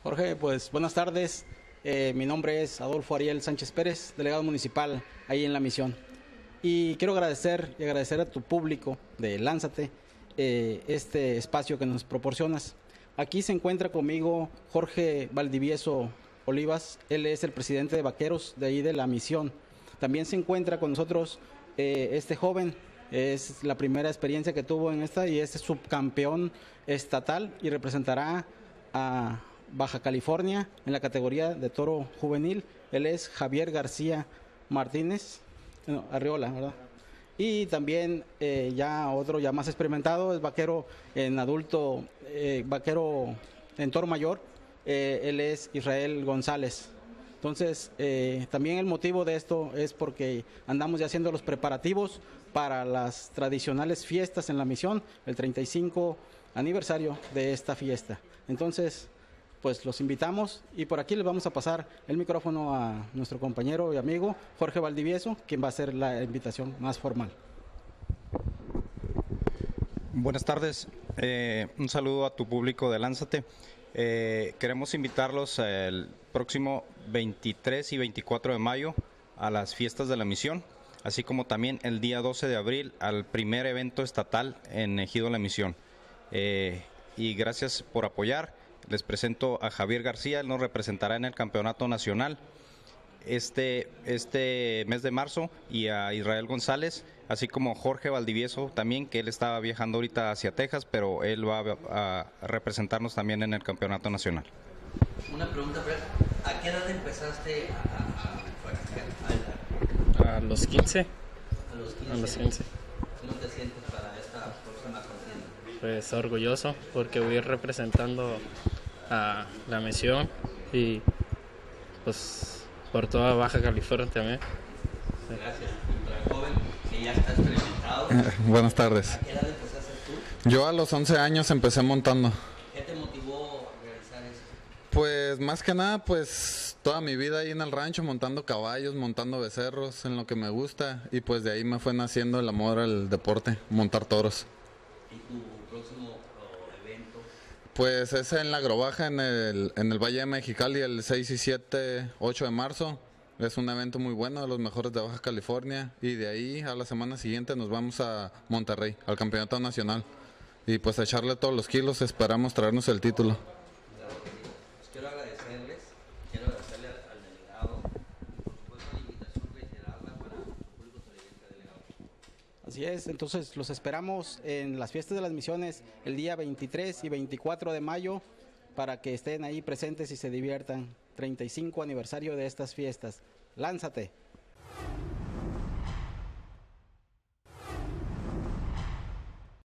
Jorge, pues buenas tardes. Mi nombre es Adolfo Ariel Sánchez Pérez, delegado municipal ahí en La Misión. Y quiero agradecer a tu público de Lánzate este espacio que nos proporcionas. Aquí se encuentra conmigo Jorge Valdivieso Olivas, él es el presidente de Vaqueros de ahí de La Misión. También se encuentra con nosotros este joven, es la primera experiencia que tuvo en esta y es subcampeón estatal y representará a Baja California en la categoría de toro juvenil. Él es Javier García Martínez, no, Arriola, ¿verdad? Y también ya otro ya más experimentado es vaquero en adulto, vaquero en toro mayor, él es Israel González. Entonces, también el motivo de esto es porque andamos ya haciendo los preparativos para las tradicionales fiestas en La Misión, el 35 aniversario de esta fiesta. Entonces, pues los invitamos y por aquí les vamos a pasar el micrófono a nuestro compañero y amigo Jorge Valdivieso, quien va a hacer la invitación más formal. Buenas tardes, un saludo a tu público de Lánzate. Queremos invitarlos el próximo 23 y 24 de mayo a las fiestas de La Misión, así como también el día 12 de abril al primer evento estatal en Ejido La Misión. Y gracias por apoyar. Les presento a Javier García, él nos representará en el campeonato nacional este mes de marzo, y a Israel González, así como Jorge Valdivieso también, que él estaba viajando ahorita hacia Texas, pero él va a representarnos también en el campeonato nacional. Una pregunta, Fred, ¿a qué edad empezaste A los 15. A los 15. A los 15. ¿Cómo te sientes para esta próxima contienda? Pues orgulloso porque voy a ir representando a La Misión y pues por toda Baja California también. Gracias. Para el joven que ya está experimentado. Buenas tardes. ¿A qué edad empezaste tú? Yo a los 11 años empecé montando. ¿Qué te motivó a realizar eso? Pues más que nada, pues toda mi vida ahí en el rancho montando caballos, montando becerros, en lo que me gusta. Y pues de ahí me fue naciendo el amor al deporte, montar toros. ¿Y tu próximo evento? Pues es en la Agrobaja, en el Valle de Mexicali, el 6 y 7, 8 de marzo. Es un evento muy bueno, de los mejores de Baja California. Y de ahí a la semana siguiente nos vamos a Monterrey, al campeonato nacional. Y pues a echarle todos los kilos, esperamos traernos el título. Pues quiero agradecerle al delegado, por supuesto la invitación reiterada para el público televidente, delegado. Así es, entonces los esperamos en las fiestas de las Misiones el día 23 y 24 de mayo para que estén ahí presentes y se diviertan. 35 aniversario de estas fiestas. Lánzate.